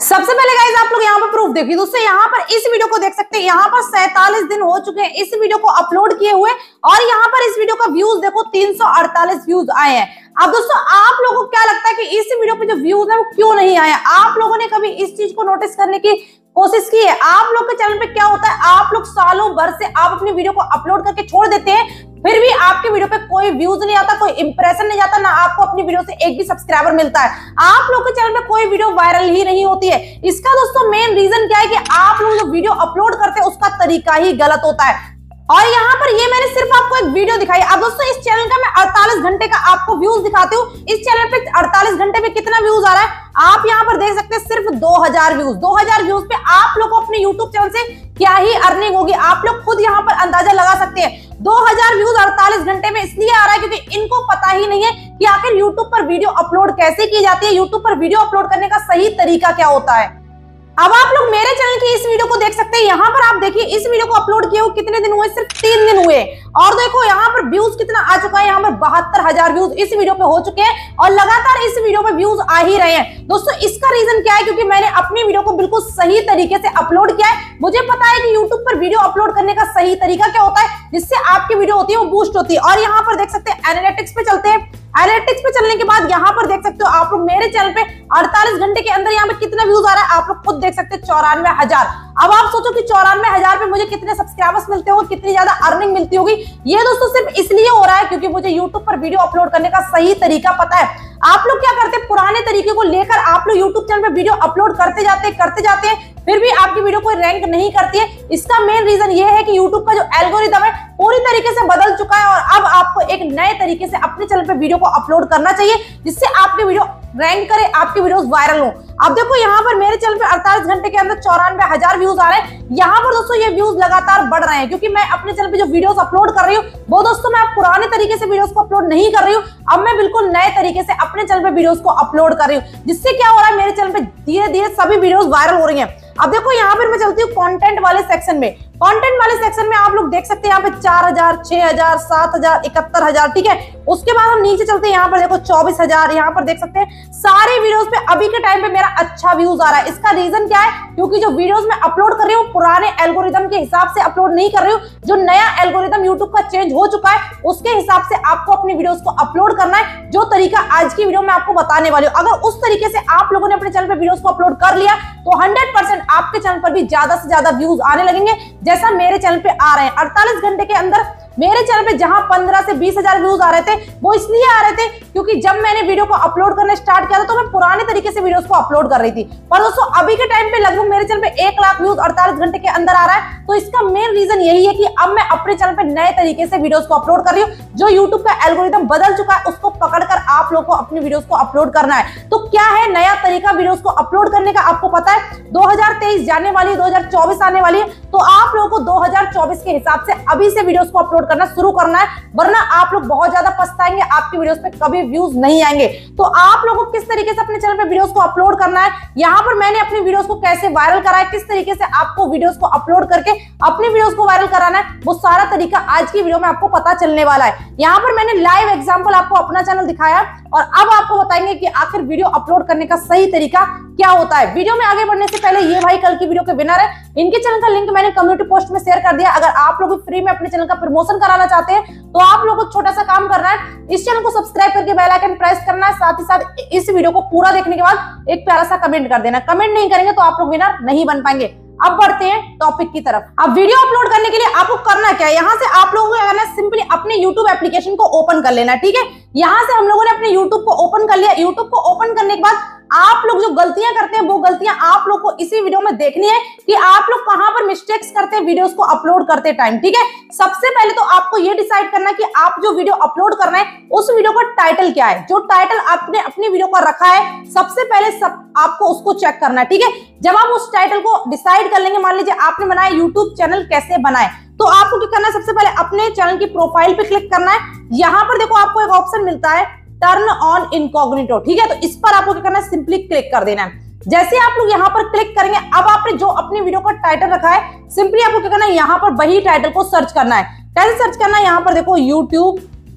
सबसे पहले गाइस आप लोग यहाँ पर प्रूफ देखिए दोस्तों, यहाँ पर इस वीडियो को देख सकते हैं, यहाँ पर 47 दिन हो चुके हैं इस वीडियो को अपलोड किए हुए और यहाँ पर इस वीडियो का व्यूज देखो 348 व्यूज आए हैं। अब दोस्तों आप लोगों को क्या लगता है कि इस वीडियो पे जो व्यूज है वो क्यों नहीं आए? आप लोगों ने कभी इस चीज को नोटिस करने की कोशिश की है? आप लोग के चैनल पे क्या होता है, आप लोग सालों भर से आप अपनी वीडियो को अपलोड करके छोड़ देते हैं, फिर भी आपके वीडियो पे कोई व्यूज नहीं आता, कोई इंप्रेशन नहीं जाता, ना आपको अपनी वीडियो से एक भी सब्सक्राइबर मिलता है। आप लोग के चैनल पे कोई वीडियो वायरल ही नहीं होती है। इसका दोस्तों मेन रीजन क्या है कि आप लोग जो वीडियो अपलोड करते हैं उसका तरीका ही गलत होता है। और यहाँ पर ये मैंने सिर्फ आपको एक वीडियो दिखाई। अब दोस्तों इस चैनल का मैं 48 घंटे का आपको व्यूज दिखाती हूँ। इस चैनल पे 48 घंटे में कितना व्यूज आ रहा है आप यहाँ पर देख सकते हैं, सिर्फ 2000 व्यूज। 2000 व्यूज पे आप लोग को अपने यूट्यूब चैनल से क्या ही अर्निंग होगी, आप लोग खुद यहाँ पर अंदाजा लगा सकते हैं। 2000 व्यूज 48 घंटे में इसलिए आ रहा है क्योंकि इनको पता ही नहीं है कि आखिर यूट्यूब पर वीडियो अपलोड कैसे की जाती है, यूट्यूब पर वीडियो अपलोड करने का सही तरीका क्या होता है। अब आप लोग मेरे चैनल की इस वीडियो को देख सकते हैं, यहाँ पर आप देखिए इस वीडियो को अपलोड किए हुए कितने दिन हुए, सिर्फ 3 दिन हुए और देखो यहाँ पर व्यूज कितना आ चुका है, यहाँ पर 72,000 व्यूज इस वीडियो पे हो चुके हैं और लगातार इस वीडियो पे व्यूज आ ही रहे हैं। दोस्तों इसका रीजन क्या है, क्योंकि मैंने अपनी वीडियो को बिल्कुल सही तरीके से अपलोड किया है। मुझे पता है कि यूट्यूब पर वीडियो अपलोड करने का सही तरीका क्या होता है जिससे आपकी वीडियो होती है वो बूस्ट होती है। और यहाँ पर देख सकते हैं एनालिटिक्स पे चलते हैं, एनालिटिक्स पे चलने के बाद यहाँ पर देख सकते हो आप लोग मेरे चैनल पे 48 घंटे के अंदर यहाँ पे कितना व्यूज आ रहा है आप लोग खुद देख सकते हैं, 94,000। अब आप सोचो कि 94,000 पे मुझे कितने सब्सक्राइबर्स मिलते होंगे, कितनी ज्यादा अर्निंग मिलती होगी। ये दोस्तों सिर्फ इसलिए हो रहा है क्योंकि मुझे यूट्यूब पर वीडियो अपलोड करने का सही तरीका पता है। आप लोग क्या करते हैं, पुराने तरीके को लेकर आप लोग यूट्यूब चैनल पे वीडियो अपलोड करते जाते हैं फिर भी आपकी वीडियो कोई रैंक नहीं करती है। इसका मेन रीजन ये है कि यूट्यूब का जो एल्गोरिदम है पूरी तरीके से बदल चुका है और अब आपको एक नए तरीके से अपने चैनल पे वीडियो को अपलोड करना चाहिए जिससे आपकी वीडियो रैंक करे, आपकी वीडियोस वायरल हो। अब देखो यहाँ पर मेरे चैनल पे 48 घंटे के अंदर 94,000 व्यूज आ रहे हैं। यहाँ पर दोस्तों ये व्यूज लगातार बढ़ रहे हैं क्योंकि मैं अपने चैनल पे जो वीडियोस अपलोड कर रही हूँ वो दोस्तों मैं पुराने तरीके से वीडियोस को अपलोड नहीं कर रही हूँ, अब मैं बिल्कुल नए तरीके से अपने चैनल पे वीडियोस को अपलोड कर रही हूँ, जिससे क्या हो रहा है मेरे चैनल पे धीरे धीरे सभी वीडियोस वायरल हो रही हैं। अब देखो यहाँ पर मैं चलती हूँ कंटेंट वाले सेक्शन में। कंटेंट वाले सेक्शन में आप लोग देख सकते हैं यहाँ पे 4,000, 6,000, 7,000, 71,000, ठीक है। उसके बाद हम नीचे चलते हैं, यहाँ पर देखो 24,000, यहाँ पर देख सकते हैं सारे वीडियोस पे अभी के टाइम पे मेरा अच्छा व्यूज आ रहा है। इसका रीजन क्या है, क्योंकि जो वीडियोस मैं अपलोड कर रही हूँ पुराने एल्गोरिदम के हिसाब से अपलोड नहीं कर रही हूँ। जो नया एल्गोरिदम यूट्यूब का चेंज हो चुका है उसके हिसाब से आपको अपनी वीडियोस को अपलोड करना है, जो तरीका आज की वीडियो में आपको बताने वाली हूँ। अगर उस तरीके से आप लोगों ने अपने चैनल पर वीडियोस को अपलोड कर लिया तो 100% आपके चैनल पर भी ज्यादा से ज्यादा व्यूज आने लगेंगे जैसा मेरे चैनल पे आ रहे हैं। 48 घंटे के अंदर मेरे चैनल पे जहां 15 से 20,000 व्यूज आ रहे थे वो इसलिए आ रहे थे क्योंकि जब मैंने वीडियो को अपलोड करना स्टार्ट किया था तो मैं पुराने तरीके से वीडियोस को अपलोड कर रही थी। पर दोस्तों अभी के टाइम पे लगभग मेरे चैनल पे 1 लाख व्यूज 48 घंटे के अंदर आ रहा है। तो इसका मेन रीजन यही है कि अब मैं अपने चैनल पे नए तरीके से वीडियोस को अपलोड कर रही हूँ। जो यूट्यूब का एल्गोरिदम बदल चुका है उसको पकड़कर आप लोग को अपनी वीडियोस को अपलोड करना है। तो क्या है नया तरीका वीडियोस को अपलोड करने का, आपको पता है 2023 जाने वाली है, 2024 आने वाली है, तो आप लोगों को 2024 के हिसाब से अभी से वीडियोस को अपलोड करना शुरू करना है, वरना आप लोग बहुत ज्यादा पछताएंगे, आपकी वीडियोस पे कभी व्यूज नहीं आएंगे। तो आप लोगों को किस तरीके से अपने चैनल पे वीडियोस को अपलोड करना है, यहाँ पर मैंने अपनी वीडियोस को कैसे वायरल करा है, किस तरीके से आपको वीडियोस को अपलोड करके अपनी वीडियोस को वायरल कराना है, वो सारा तरीका आज की वीडियो में आपको पता चलने वाला है। यहाँ पर मैंने लाइव एग्जांपल आपको अपना चैनल दिखाया और अब आपको बताएंगे कि आखिर वीडियो अपलोड करने का सही तरीका क्या होता है। वीडियो में आगे बढ़ने से पहले ये भाई कल की वीडियो के विनर है, इनके चैनल का लिंक मैंने कम्युनिटी पोस्ट में शेयर कर दिया। अगर आप लोग फ्री में अपने चैनल का प्रमोशन कराना चाहते हैं तो आप लोगों को छोटा सा काम करना है, इस चैनल को सब्सक्राइब करके बेल आइकन प्रेस करना है, साथ ही साथ इस वीडियो को पूरा देखने के बाद एक प्यारा सा कमेंट कर देना। कमेंट नहीं करेंगे तो आप लोग विनर नहीं बन पाएंगे। अब बढ़ते हैं टॉपिक की तरफ। अब वीडियो अपलोड करने के लिए आपको करना क्या है, यहाँ से आप लोगों को करना है सिंपली अपने YouTube एप्लीकेशन को ओपन कर लेना, ठीक है। यहाँ से हम लोगों ने अपने YouTube को ओपन कर लिया। YouTube को ओपन करने के बाद आप लोग जो गलतियां करते हैं वो गलतियां आप लोग को इसी वीडियो में देखनी है कि आप लोग कहां पर मिस्टेक्स करते हैं वीडियोस को अपलोड करते टाइम, ठीक है। सबसे पहले तो आपको ये डिसाइड करना है कि आप जो वीडियो अपलोड कर रहे हैं उस वीडियो का टाइटल क्या है। जो टाइटल आपने अपनी वीडियो का रखा है सबसे पहले आपको उसको चेक करना है, ठीक है। जब आप उस टाइटल को डिसाइड कर लेंगे, मान लीजिए आपने बनाया यूट्यूब चैनल कैसे बनाए, तो आपको क्या करना है, सबसे पहले अपने चैनल की प्रोफाइल पे क्लिक करना है। यहाँ पर देखो आपको एक ऑप्शन मिलता है टर्न ऑन इनकॉग्निटो, ठीक है। तो इस पर आपको क्या करना है, सिंपली क्लिक कर देना है। जैसे आप लोग यहाँ पर क्लिक करेंगे, अब आपने जो अपनी वीडियो का टाइटल रखा है सिंपली आपको क्या करना है, यहाँ पर वही टाइटल को सर्च करना है। कैसे सर्च करना है, यहाँ पर देखो यूट्यूब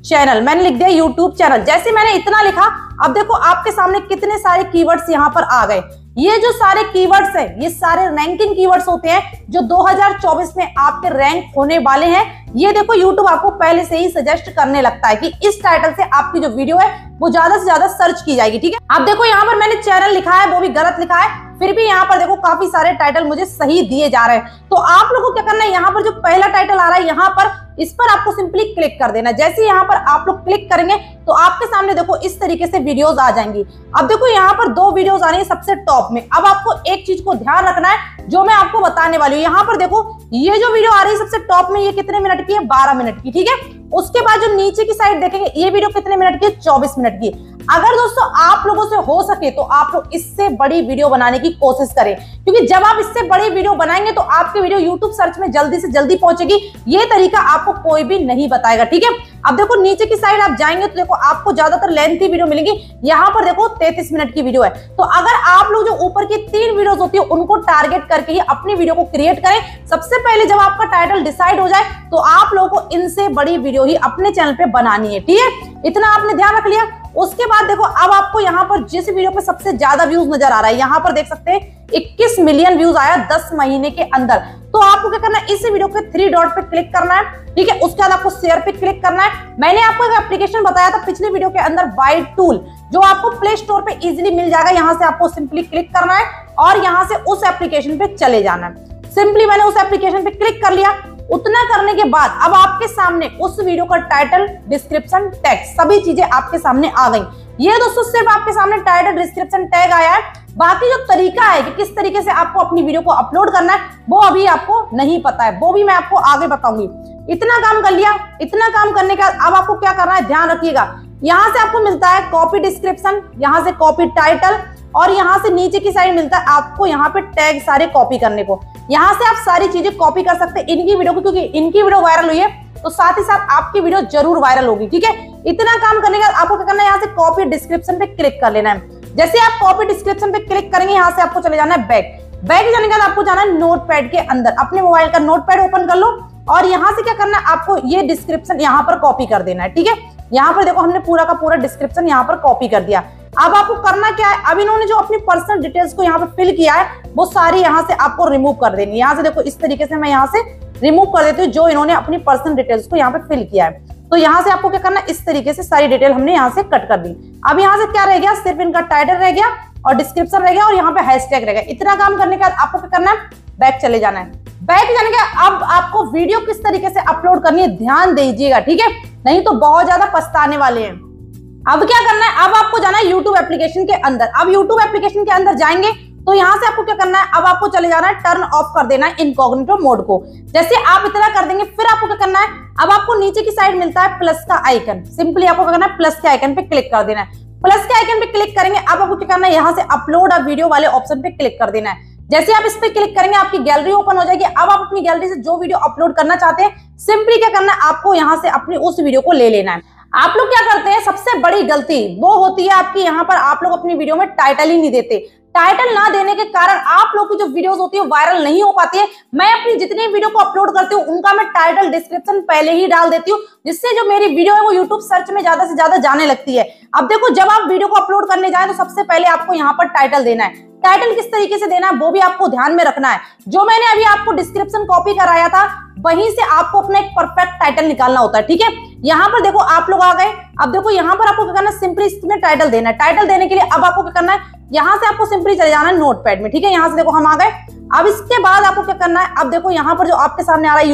चैनल, मैंने लिख दिया यूट्यूब चैनल। जैसे मैंने इतना लिखा, अब देखो आपके सामने कितने सारे कीवर्ड्स यहाँ पर आ गए। ये जो सारे कीवर्ड्स हैं, ये सारे रैंकिंग कीवर्ड्स होते हैं जो 2024 में आपके रैंक होने वाले हैं। ये देखो YouTube आपको पहले से ही सजेस्ट करने लगता है कि इस टाइटल से आपकी जो वीडियो है वो ज्यादा से ज्यादा सर्च की जाएगी, ठीक है। अब देखो यहाँ पर मैंने चैनल लिखा है, वो भी गलत लिखा है, फिर भी यहाँ पर देखो काफी सारे टाइटल मुझे सही दिए जा रहे हैं। तो आप लोगों को क्या करना है, यहाँ पर जो पहला टाइटल आ रहा है, यहाँ पर इस पर आपको सिंपली क्लिक कर देना। जैसे ही यहाँ पर आप लोग क्लिक करेंगे तो आपके सामने देखो इस तरीके से वीडियोस आ जाएंगी। अब देखो यहाँ पर 2 वीडियोस आ रही है सबसे टॉप में। अब आपको एक चीज को ध्यान रखना है जो मैं आपको बताने वाली हूँ। यहाँ पर देखो ये जो वीडियो आ रही है सबसे टॉप में, ये कितने मिनट की है, 12 मिनट की, ठीक है। उसके बाद जो नीचे की साइड देखेंगे, ये वीडियो कितने मिनट की है, 24 मिनट की। अगर दोस्तों आप लोगों से हो सके तो आप लोग इससे बड़ी वीडियो बनाने की कोशिश करें, क्योंकि जब आप इससे बड़ी वीडियो बनाएंगे तो आपकी वीडियो यूट्यूब सर्च में जल्दी से जल्दी पहुंचेगी। ये तरीका आपको कोई भी नहीं बताएगा, ठीक है। अब देखो नीचे की साइड आप जाएंगे तो देखो आपको ज्यादातर लेंथी वीडियो मिलेगी। यहाँ पर देखो 33 मिनट की वीडियो है। तो अगर आप लोग जो ऊपर की 3 वीडियोस होती है उनको टारगेट करके ही अपनी वीडियो को क्रिएट करें। सबसे पहले जब आपका टाइटल डिसाइड हो जाए तो आप लोगों को इनसे बड़ी वीडियो ही अपने चैनल पे बनानी है, ठीक है। इतना आपने ध्यान रख लिया। उसके बाद देखो अब आपको यहाँ पर जिस वीडियो पे सबसे ज्यादा व्यूज नजर आ रहा है, यहाँ पर देख सकते हैं 21 मिलियन व्यूज आया 10 महीने के अंदर। तो आपको क्या करना है, इस वीडियो के 3 डॉट पे क्लिक करना है, ठीक है। उसके बाद आपको शेयर पे क्लिक करना है। मैंने आपको एक एप्लीकेशन बताया था पिछले वीडियो के अंदर, वाइड टूल, जो आपको प्ले स्टोर पे इजीली मिल जाएगा। यहाँ से आपको सिंपली क्लिक करना है और यहाँ से उस एप्लीकेशन पे चले जाना है। सिंपली मैंने उस एप्लीकेशन पे क्लिक कर लिया। उतना करने के बाद अब आपके सामने उस वीडियो का टाइटल, डिस्क्रिप्शन, टैग, सभी चीजें आपके सामने आ गई। ये दोस्तों सिर्फ आपके सामने टाइटल, डिस्क्रिप्शन, टैग आया है। बाकी जो तरीका है कि किस तरीके से आपको अपनी वीडियो को अपलोड करना है वो अभी आपको नहीं पता है, वो भी मैं आपको आगे बताऊंगी। इतना काम कर लिया। इतना काम करने के बाद अब आपको क्या करना है, ध्यान रखिएगा। यहाँ से आपको मिलता है कॉपी डिस्क्रिप्शन, यहाँ से कॉपी टाइटल, और यहाँ से नीचे की साइड मिलता है आपको यहाँ पे टैग सारे कॉपी करने को। यहाँ से आप सारी चीजें कॉपी कर सकते हैं इनकी वीडियो को, क्योंकि इनकी वीडियो वायरल हुई है तो साथ ही साथ आपकी वीडियो जरूर वायरल होगी, ठीक है। इतना काम करने के बाद आपको क्या करना है, यहाँ से कॉपी डिस्क्रिप्शन पे क्लिक कर लेना है। जैसे आप कॉपी डिस्क्रिप्शन पे क्लिक करेंगे, यहाँ से आपको चले जाना है बैक। बैक जाने के बाद आपको जाना है नोटपैड के अंदर। अपने मोबाइल का नोटपैड ओपन कर लो और यहाँ से क्या करना है, आपको ये डिस्क्रिप्शन यहाँ पर कॉपी कर देना है, ठीक है। यहाँ पर देखो हमने पूरा का पूरा डिस्क्रिप्शन यहाँ पर कॉपी कर दिया। अब आपको करना क्या है, अब इन्होंने जो अपनी पर्सनल डिटेल्स को यहाँ पे फिल किया है वो सारी यहाँ से आपको रिमूव कर देनी है। यहाँ से देखो इस तरीके से मैं यहाँ से रिमूव कर देती हूँ जो इन्होंने अपनी पर्सनल डिटेल्स को यहाँ पे फिल किया है। तो यहाँ से आपको क्या करना है, इस तरीके से सारी डिटेल हमने यहाँ से कट कर दी। अब यहाँ से क्या रह गया, सिर्फ इनका टाइटल रह गया और डिस्क्रिप्शन रह गया और यहाँ पे हैशटैग रह गया। इतना काम करने के बाद आपको क्या करना है, बैक चले जाना है। बैक जाने के अब आपको वीडियो किस तरीके से अपलोड करनी है ध्यान दीजिएगा, ठीक है, नहीं तो बहुत ज्यादा पछताने वाले हैं। अब क्या करना है, अब आपको जाना है YouTube एप्लीकेशन के अंदर। अब YouTube एप्लीकेशन के अंदर जाएंगे तो यहाँ से आपको क्या करना है, अब आपको चले जाना है, टर्न ऑफ कर देना है इनकॉग्निटो मोड को। जैसे आप इतना कर देंगे फिर आपको क्या करना है, अब आपको नीचे की साइड मिलता है प्लस का आइकन। सिंपली आपको क्या करना है, प्लस के आइकन पे क्लिक कर देना है। प्लस के आइकन पे क्लिक करेंगे, अब आपको क्या करना है, यहाँ से अपलोड अ वीडियो वाले ऑप्शन पे क्लिक कर देना है। जैसे आप इस पे क्लिक करेंगे आपकी गैलरी ओपन हो जाएगी। अब आप अपनी गैलरी से जो वीडियो अपलोड करना चाहते हैं, सिंपली क्या करना है, आपको यहाँ से अपनी उस वीडियो को ले लेना है। आप लोग क्या करते हैं, सबसे बड़ी गलती वो होती है आपकी, यहाँ पर आप लोग अपनी वीडियो में टाइटल ही नहीं देते। टाइटल ना देने के कारण आप लोग की जो वीडियोस होती है वायरल नहीं हो पाती है। मैं अपनी जितनी वीडियो को अपलोड करती हूँ उनका मैं टाइटल डिस्क्रिप्शन पहले ही डाल देती हूँ, जिससे जो मेरी वीडियो है वो यूट्यूब सर्च में ज्यादा से ज्यादा जाने लगती है। अब देखो जब आप वीडियो को अपलोड करने जाए तो सबसे पहले आपको यहाँ पर टाइटल देना है। टाइटल किस तरीके से देना है वो भी आपको ध्यान में रखना है। जो मैंने अभी आपको डिस्क्रिप्शन कॉपी कराया था वहीं से आपको अपना एक परफेक्ट टाइटल निकालना होता है, ठीक है। यहाँ पर देखो आप लोग आ गए। अब देखो यहाँ पर आपको क्या करना है, सिंपली इसमें टाइटल देना है। टाइटल देने के लिए अब आपको क्या करना है, यहाँ से आपको सिंपली चले जाना है नोटपैड में, ठीक है। यहाँ से देखो हम आ गए। अब इसके बाद आपको क्या करना है, अब देखो यहाँ पर जो आपके सामने आ रहा है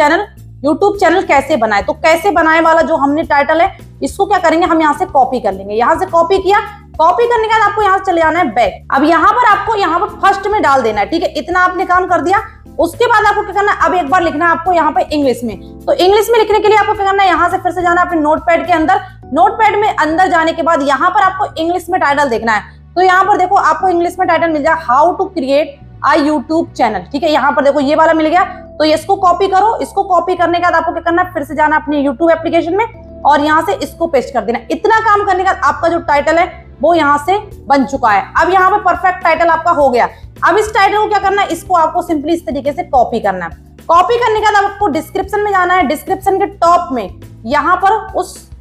यूट्यूब चैनल कैसे बनाए, तो कैसे बनाए वाला जो हमने टाइटल है इसको क्या करेंगे, हम यहाँ से कॉपी कर लेंगे। यहाँ से कॉपी किया, कॉपी करने के बाद आपको यहाँ से चले जाना है बैक। अब यहाँ पर आपको यहाँ पर फर्स्ट में डाल देना है, ठीक है। इतना आपने काम कर दिया। उसके बाद आपको क्या करना है, अब एक बार लिखना है आपको यहाँ पे इंग्लिश में। तो इंग्लिश में लिखने के लिए आपको क्या करना है, यहाँ से फिर से जाना है अपने नोटपैड के अंदर। नोटपैड में अंदर जाने के बाद यहाँ पर आपको इंग्लिश में टाइटल देखना है। तो यहाँ पर देखो आपको इंग्लिश में टाइटल मिल जाए, how to create a YouTube channel, ठीक है। यहाँ पर देखो ये वाला मिल गया, तो इसको कॉपी करो। इसको कॉपी करने के बाद आपको क्या करना है, फिर से जाना अपने यूट्यूब एप्लीकेशन में और यहाँ से इसको पेस्ट कर देना। इतना काम करने के बाद आपका जो टाइटल है वो यहाँ से बन चुका है। अब यहाँ पे परफेक्ट टाइटल आपका हो गया। अब इस टाइटल को क्या करना है, इसको आपको सिंपली इस तरीके से कॉपी करना है। कॉपी करने के बाद आपको डिस्क्रिप्शन में जाना है। डिस्क्रिप्शन के टॉप में यहाँ पर उस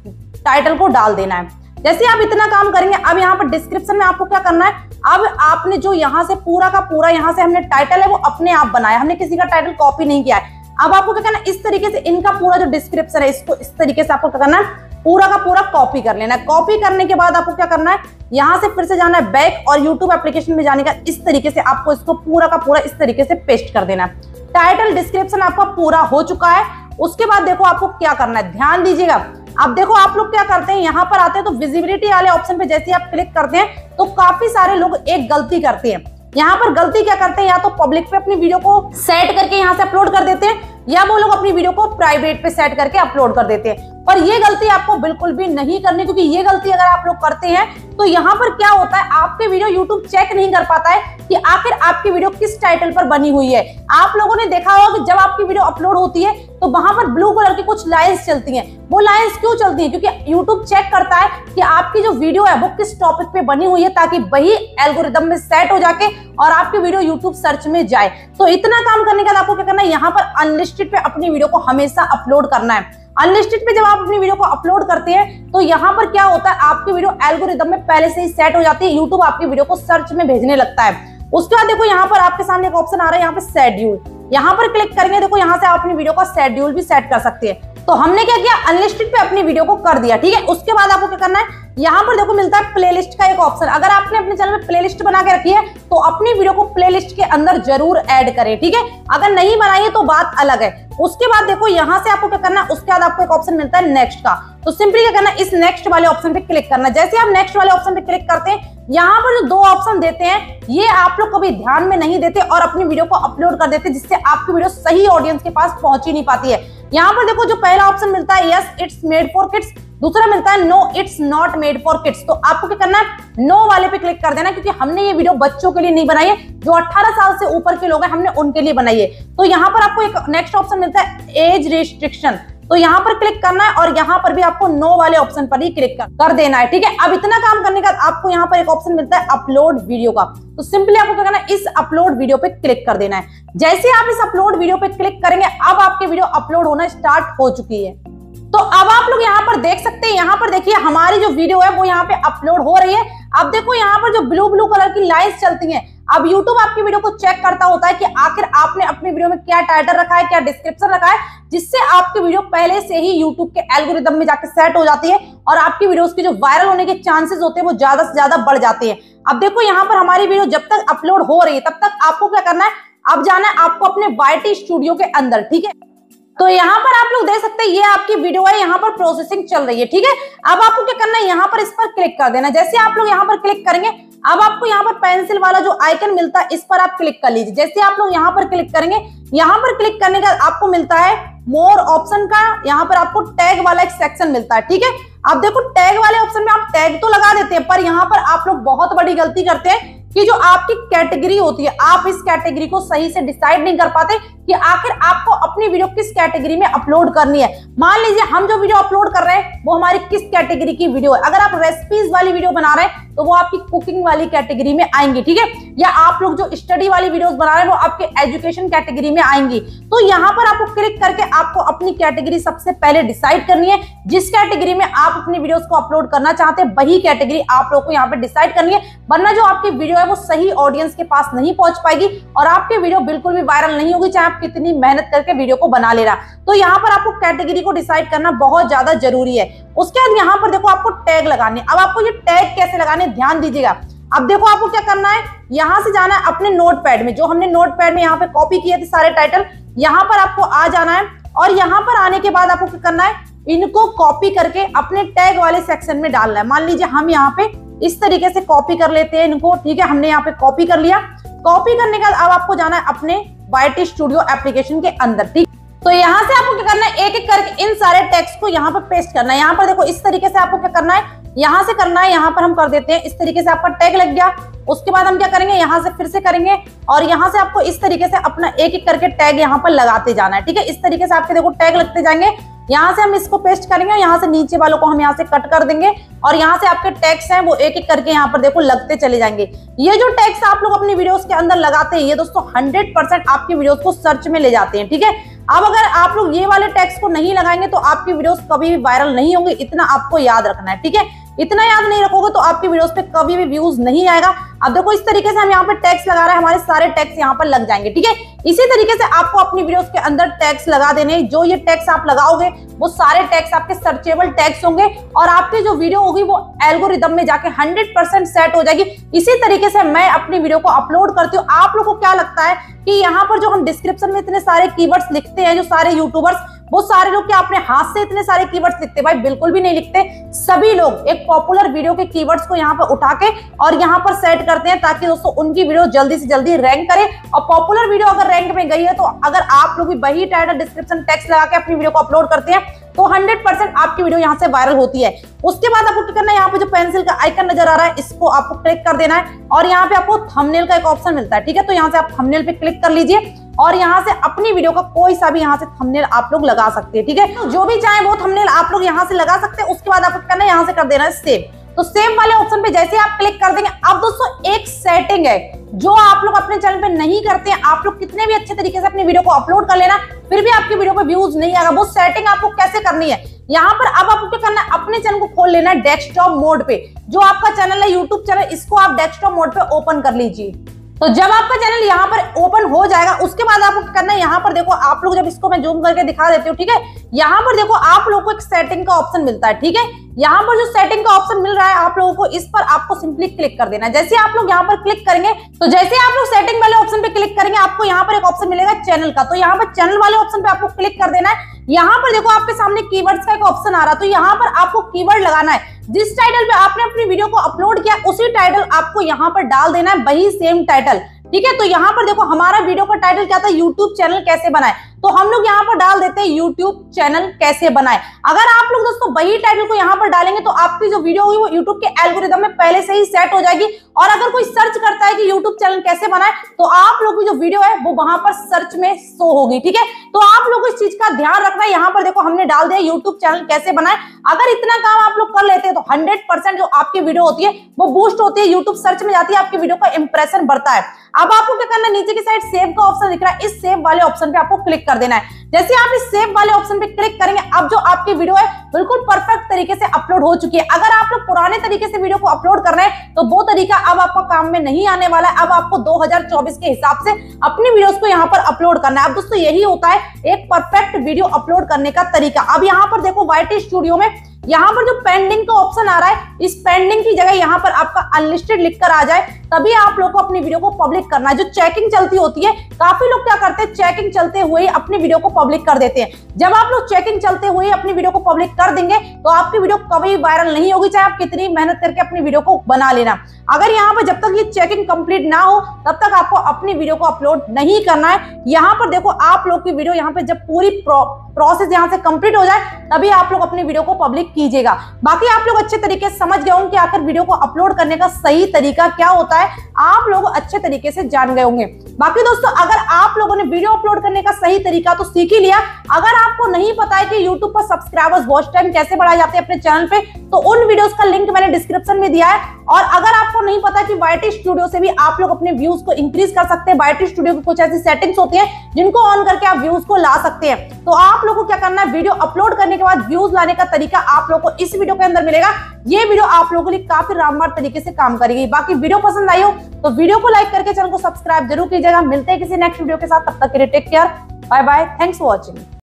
टाइटल को डाल देना है। जैसे आप इतना काम करेंगे, अब यहाँ पर डिस्क्रिप्शन में आपको क्या करना है, अब आपने जो यहाँ से पूरा का पूरा यहाँ से हमने टाइटल है वो अपने आप बनाया, हमने किसी का टाइटल कॉपी नहीं किया है। अब आपको क्या करना है, इस तरीके से इनका पूरा जो डिस्क्रिप्शन है इसको इस तरीके से आपको क्या करना है, पूरा का पूरा कॉपी कर लेना है। कॉपी करने के बाद आपको क्या करना है, यहाँ से फिर से जाना है बैक और यूट्यूब एप्लीकेशन में जाने का इस तरीके से आपको इसको पूरा का पूरा इस तरीके से पेस्ट कर देना है। टाइटल डिस्क्रिप्शन आपका पूरा हो चुका है। उसके बाद देखो आपको क्या करना है, ध्यान दीजिएगा। अब देखो आप लोग क्या करते हैं, यहाँ पर आते हैं तो विजिबिलिटी वाले ऑप्शन पे जैसे आप क्लिक करते हैं तो काफी सारे लोग एक गलती करते हैं। यहाँ पर गलती क्या करते हैं, या तो पब्लिक पे अपनी वीडियो को सेट करके यहाँ से अपलोड कर देते हैं, या वो लोग अपनी वीडियो को प्राइवेट पे सेट करके अपलोड कर देते हैं। पर ये गलती आपको बिल्कुल भी नहीं करनी, क्योंकि ये गलती अगर आप लोग करते हैं तो यहाँ पर क्या होता है, आपके वीडियो यूट्यूब चेक नहीं कर पाता है कि आखिर आपकी वीडियो किस टाइटल पर बनी हुई है। आप लोगों ने देखा होगा कि जब आपकी वीडियो अपलोड होती है तो वहां पर ब्लू कलर की कुछ लाइंस चलती हैं। वो लाइंस क्यों चलती हैं, क्योंकि यूट्यूब चेक करता है कि आपकी जो वीडियो है वो किस टॉपिक पे बनी हुई है, ताकि वही एल्गोरिदम में सेट हो जाके और आपकी वीडियो यूट्यूब सर्च में जाए। तो इतना काम करने के बाद आपको क्या करना है, यहाँ पर अनलिस्टेड पे अपनी वीडियो को हमेशा अपलोड करना है। अनलिस्टेड पे जब आप अपनी वीडियो को अपलोड करते हैं तो यहाँ पर क्या होता है, आपकी वीडियो एल्गोरिदम में पहले से ही सेट हो जाती है, यूट्यूब आपकी वीडियो को सर्च में भेजने लगता है। उसके बाद देखो यहाँ पर आपके सामने एक ऑप्शन आ रहा है, यहाँ पे शेड्यूल, यहाँ पर क्लिक करेंगे, देखो यहाँ से आप अपनी वीडियो का शेड्यूल भी सेट कर सकते हैं। तो हमने क्या किया, अनलिस्टेड पे अपनी वीडियो को कर दिया, ठीक है। उसके बाद आपको क्या करना है, यहाँ पर देखो मिलता है प्लेलिस्ट का एक ऑप्शन। अगर आपने अपने चैनल में प्लेलिस्ट बना के रखी है तो अपनी वीडियो को प्लेलिस्ट के अंदर जरूर ऐड करें, ठीक है। अगर नहीं बनाई है तो बात अलग है। उसके बाद देखो यहाँ से आपको क्या करना है, उसके बाद आपको एक ऑप्शन मिलता है नेक्स्ट का। तो सिंपली क्या करना है, इस नेक्स्ट वाले ऑप्शन पे क्लिक करना है। जैसे आप नेक्स्ट वाले ऑप्शन पे क्लिक करते हैं, यहाँ पर जो दो ऑप्शन देते हैं ये आप लोग कभी ध्यान में नहीं देते और अपनी वीडियो को अपलोड कर देते, जिससे आपकी वीडियो सही ऑडियंस के पास पहुंच ही नहीं पाती है। यहाँ पर देखो जो पहला ऑप्शन मिलता है yes it's made for kids, दूसरा मिलता है no it's not made for kids. तो आपको क्या करना है, नो वाले पे क्लिक कर देना, क्योंकि हमने ये वीडियो बच्चों के लिए नहीं बनाई है, जो 18 साल से ऊपर के लोग हैं हमने उनके लिए बनाई है। तो यहाँ पर आपको एक नेक्स्ट ऑप्शन मिलता है एज रिस्ट्रिक्शन, तो यहाँ पर क्लिक करना है और यहाँ पर भी आपको नो वाले ऑप्शन पर ही क्लिक कर देना है, ठीक है। अब इतना काम करने के बाद आपको यहाँ पर एक ऑप्शन मिलता है अपलोड वीडियो का। तो सिंपली आपको क्या करना है, इस अपलोड वीडियो पे क्लिक कर देना है। जैसे आप इस अपलोड वीडियो पे क्लिक करेंगे, अब आपकी वीडियो अपलोड होना स्टार्ट हो चुकी है। तो अब आप लोग यहाँ पर देख सकते हैं, यहाँ पर देखिए हमारी जो वीडियो है वो यहाँ पे अपलोड हो रही है। अब देखो यहाँ पर जो ब्लू ब्लू कलर की लाइंस चलती हैं, अब YouTube आपकी वीडियो को चेक करता होता है कि आखिर आपने अपनी वीडियो में क्या टाइटल रखा है, क्या डिस्क्रिप्शन रखा है, जिससे आपकी वीडियो पहले से ही YouTube के एल्गोरिदम में जाकर सेट हो जाती है और आपकी वीडियोस की जो वायरल होने के चांसेस होते हैं वो ज्यादा से ज्यादा बढ़ जाते हैं। अब देखो यहाँ पर हमारी वीडियो जब तक अपलोड हो रही है तब तक आपको क्या करना है, अब जाना है आपको अपने YT स्टूडियो के अंदर, ठीक है। तो यहाँ पर आप लोग देख सकते हैं ये आपकी वीडियो है, यहाँ पर प्रोसेसिंग चल रही है, ठीक है। अब आपको क्या करना है, यहाँ पर इस पर क्लिक कर देना। जैसे आप लोग यहाँ पर क्लिक करेंगे, अब आपको यहाँ पर पेंसिल वाला जो आइकन मिलता है इस पर आप क्लिक कर लीजिए। जैसे आप लोग यहाँ पर क्लिक करेंगे, यहाँ पर क्लिक करने का आपको मिलता है मोर ऑप्शन का, यहाँ पर आपको टैग वाला एक सेक्शन मिलता है, ठीक है। अब देखो टैग वाले ऑप्शन में आप टैग तो लगा देते हैं, पर यहाँ पर आप लोग बहुत बड़ी गलती करते हैं कि जो आपकी कैटेगरी होती है, आप इस कैटेगरी को सही से डिसाइड नहीं कर पाते कि आखिर आपको अपनी वीडियो किस कैटेगरी में अपलोड करनी है। मान लीजिए हम जो वीडियो अपलोड कर रहे हैं वो हमारी किस कैटेगरी की वीडियो है। अगर आप रेसिपीज वाली वीडियो बना रहे हैं तो वो आपकी कुकिंग वाली कैटेगरी में आएंगी, ठीक है। या आप लोग जो स्टडी वाली वीडियोस बना रहे हैं वो आपके एजुकेशन कैटेगरी में आएंगी। तो यहाँ पर आपको क्लिक करके आपको अपनी कैटेगरी सबसे पहले डिसाइड करनी है। जिस कैटेगरी में आप अपनी वीडियोस को अपलोड करना चाहते हैं वही कैटेगरी आप लोग को यहाँ पे डिसाइड करनी है, वरना जो आपकी वीडियो है वो सही ऑडियंस के पास नहीं पहुंच पाएगी और आपकी वीडियो बिल्कुल भी वायरल नहीं होगी, चाहे आप कितनी मेहनत करके वीडियो को बना ले रहा। तो यहाँ पर आपको कैटेगरी को डिसाइड करना बहुत ज्यादा जरूरी है। उसके बाद यहाँ पर देखो आपको टैग लगाने। अब आपको ये टैग कैसे लगाने, ध्यान दीजिएगा। अब देखो आपको क्या करना है, यहाँ से जाना है अपने नोटपैड में, जो हमने नोटपैड में यहाँ पे कॉपी किए थे सारे टाइटल, यहाँ पर आपको आ जाना है और यहाँ पर आने के बाद आपको क्या करना है, इनको कॉपी करके अपने टैग वाले सेक्शन में डालना है। मान लीजिए हम यहाँ पे इस तरीके से कॉपी कर लेते हैं इनको, ठीक है। हमने यहाँ पे कॉपी कर लिया। कॉपी करने के बाद अब आपको जाना है अपने YT स्टूडियो एप्लीकेशन के अंदर, ठीक। तो यहाँ से आपको क्या करना है, एक एक करके इन सारे टेक्स्ट को यहाँ पर पेस्ट करना है। यहाँ पर देखो इस तरीके से आपको क्या करना है, यहाँ से करना है, यहाँ पर हम कर देते हैं। इस तरीके से आपका टैग लग गया। उसके बाद हम क्या करेंगे, यहाँ से फिर से करेंगे और यहाँ से आपको इस तरीके से अपना एक एक करके टैग यहाँ पर लगाते जाना है, ठीक है। इस तरीके से आपके देखो टैग लगते जाएंगे। यहाँ से हम इसको पेस्ट करेंगे, यहाँ से नीचे वालों को हम यहाँ से कट कर देंगे और यहाँ से आपके टैग्स हैं वो एक एक करके यहाँ पर देखो लगते चले जाएंगे। ये जो टैग्स आप लोग अपनी वीडियोस के अंदर लगाते हैं ये दोस्तों 100% आपकी वीडियोस को सर्च में ले जाते हैं, ठीक है। अब अगर आप लोग ये वाले टैग्स को नहीं लगाएंगे तो आपकी वीडियोस कभी भी वायरल नहीं होंगी, इतना आपको याद रखना है, ठीक है। इतना याद नहीं रखोगे तो आपकी वीडियोस पे कभी भी व्यूज नहीं आएगा। अब देखो इस तरीके से हम यहाँ पे टैग्स लगा रहे हैं, हमारे सारे टैग्स यहाँ पर लग जाएंगे, ठीक है। इसी तरीके से आपको अपनी वीडियोस के अंदर टैग्स लगा देने, जो ये टैग्स आप लगाओगे वो सारे टैग्स आपके सर्चेबल टैग्स होंगे और आपकी जो वीडियो होगी वो एल्गोरिदम में जाके 100% सेट हो जाएगी। इसी तरीके से मैं अपनी वीडियो को अपलोड करती हूँ। आप लोगों को क्या लगता है कि यहाँ पर जो हम डिस्क्रिप्शन में इतने सारे कीवर्ड्स लिखते हैं, जो सारे यूट्यूबर्स, वो सारे लोग क्या अपने हाथ से इतने सारे कीवर्ड्स लिखते हैं? भाई बिल्कुल भी नहीं लिखते। सभी लोग एक पॉपुलर वीडियो के कीवर्ड्स को यहाँ पर उठा के और यहाँ पर सेट करते हैं ताकि दोस्तों उनकी वीडियो जल्दी से जल्दी रैंक करे। और पॉपुलर वीडियो अगर रैंक में गई है तो अगर आप लोग भी वही टाइटल डिस्क्रिप्शन टेक्स्ट लगा के अपनी वीडियो को अपलोड करते हैं तो 100% आपकी वीडियो यहाँ से वायरल होती है। उसके बाद आपको क्या करना है, यहाँ पे जो पेंसिल का आइकन नजर आ रहा है इसको आपको क्लिक कर देना है और यहाँ पे आपको थंबनेल का एक ऑप्शन मिलता है, ठीक है। तो यहाँ से आप थंबनेल पे क्लिक कर लीजिए और यहाँ से अपनी वीडियो का कोई सा भी यहाँ से थंबनेल आप लोग लगा सकते हैं, ठीक है। तो जो भी चाहे वो थंबनेल आप लोग यहाँ से लगा सकते हैं। उसके बाद आपको करना है, यहाँ से कर देना है सेव। तो सेव वाले ऑप्शन पे जैसे आप क्लिक कर देंगे, अब दोस्तों एक सेटिंग है जो आप लोग अपने चैनल पे नहीं करते हैं। आप लोग कितने भी अच्छे तरीके से अपनी वीडियो को अपलोड कर लेना, फिर भी आपकी वीडियो पे व्यूज नहीं आएगा। वो सेटिंग आपको कैसे करनी है, यहाँ पर अब आपको क्या करना है, अपने चैनल को खोल लेना है डेस्कटॉप मोड पे। जो आपका चैनल है यूट्यूब चैनल, इसको आप डेस्कटॉप मोड पे ओपन कर लीजिए। तो जब आपका चैनल यहाँ पर ओपन हो जाएगा उसके बाद आपको क्या करना है, यहाँ पर देखो आप लोग, जब इसको मैं जूम करके दिखा देती हूँ, ठीक है। यहाँ पर देखो आप लोगों को एक सेटिंग का ऑप्शन मिलता है, ठीक है। यहाँ पर जो सेटिंग का ऑप्शन मिल रहा है आप लोगों को, इस पर आपको सिंपली क्लिक कर देना है। जैसे आप लोग यहाँ पर क्लिक करेंगे तो जैसे आप लोग सेटिंग वाले ऑप्शन पे क्लिक करेंगे आपको यहाँ पर एक ऑप्शन मिलेगा चैनल का। तो यहाँ पर चैनल वाले ऑप्शन पे आपको क्लिक कर देना है। यहाँ पर देखो आपके सामने कीवर्ड्स का एक ऑप्शन आ रहा है, तो यहाँ पर आपको कीवर्ड लगाना है। जिस टाइटल पे आपने अपनी वीडियो को अपलोड किया उसी टाइटल आपको यहाँ पर डाल देना है, वही सेम टाइटल, ठीक है। तो यहाँ पर देखो हमारा वीडियो का टाइटल क्या था, यूट्यूब चैनल कैसे बनाए, तो हम लोग यहाँ पर डाल देते हैं यूट्यूब चैनल कैसे बनाए। अगर आप लोग दोस्तों वही टाइटल को यहाँ पर डालेंगे तो आपकी जो वीडियो होगी वो यूट्यूब के एल्गोरिदम में पहले से ही सेट हो जाएगी। और अगर कोई सर्च करता है कि यूट्यूब चैनल कैसे बनाए तो आप लोग की जो वीडियो है वो वहां पर सर्च में शो होगी, ठीक है। तो आप लोग को इस चीज का ध्यान रखना है। यहाँ पर देखो हमने डाल दिया यूट्यूब चैनल कैसे बनाए। अगर इतना काम आप लोग कर लेते हैं तो 100% जो आपकी वीडियो होती है वो बूस्ट होती है, यूट्यूब सर्च में जाती है, आपकी वीडियो का इंप्रेशन बढ़ता है। अब आपको क्या करना है, नीचे की साइड सेव का ऑप्शन दिख रहा है, इस सेव वाले ऑप्शन पे आपको क्लिक कर देना है। जैसे आप इस सेव वाले ऑप्शन पे क्लिक करेंगे, अब जो आपकी वीडियो है बिल्कुल परफेक्ट तरीके से अपलोड हो चुकी है। अगर आप लोग पुराने तरीके से वीडियो को अपलोड कर रहे हैं तो वो तरीका अब आपका काम में नहीं आने वाला है। अब आपको 2024 के हिसाब से अपनी वीडियोस को यहाँ पर अपलोड करना है। अब दोस्तों यही होता है एक परफेक्ट वीडियो अपलोड करने का तरीका। अब यहाँ पर देखो YT स्टूडियो में यहाँ पर जो पेंडिंग का ऑप्शन आ रहा है, इस पेंडिंग की जगह यहाँ पर आपका अनलिस्टेड लिखकर आ जाए, तभी आप लोग को अपनी वीडियो को पब्लिक करना है। जो चेकिंग चलती होती है, काफी लोग क्या करते हैं, चेकिंग चलते हुए ही अपनी वीडियो को पब्लिक कर देते हैं। जब आप लोग चेकिंग चलते हुए अपनी वीडियो को पब्लिक कर देंगे तो आपकी वीडियो कभी वायरल नहीं होगी, चाहे आप कितनी मेहनत करके अपनी वीडियो को बना लेना। अगर यहाँ पर जब तक ये चेकिंग कंप्लीट ना हो तब तक आपको अपनी वीडियो को अपलोड नहीं करना है। यहाँ पर देखो आप लोग की वीडियो यहाँ पे जब पूरी प्रोसेस यहाँ से कंप्लीट हो जाए तभी आप लोग अपनी वीडियो को पब्लिक कीजिएगा। बाकी आप लोग अच्छे तरीके से समझ गए होंगे कि आखिर वीडियो को अपलोड करने का सही तरीका क्या होता है, आप लोग अच्छे तरीके से जान गए होंगे। बाकी दोस्तों अगर आप लोगों ने वीडियो अपलोड करने का सही तरीका तो सीख ही लिया, अगर आपको नहीं पता है कि यूट्यूब पर सब्सक्राइबर्स वॉच टाइम कैसे बढ़ाए जाते हैं अपने चैनल पे, तो उन वीडियोस का लिंक मैंने डिस्क्रिप्शन में दिया है। और अगर आपको नहीं पता कि YT स्टूडियो से भी आप लोग अपने व्यूज को इंक्रीज कर सकते हैं, YT स्टूडियो की कुछ ऐसी सेटिंग्स होती हैं जिनको ऑन करके आप व्यूज को ला सकते हैं, तो आप लोगों को क्या करना है, वीडियो अपलोड करने के बाद व्यूज लाने का तरीका आप लोगों को इस वीडियो के अंदर मिलेगा। ये वीडियो आप लोगों के लिए काफी रामबार तरीके से काम करेगी। बाकी वीडियो पसंद आई हो तो वीडियो को लाइक करके चैनल को सब्सक्राइब जरूर कीजिएगा। मिलते हैं किसी नेक्स्ट वीडियो के साथ, तब तक के लिए take care, bye bye, thanks for watching.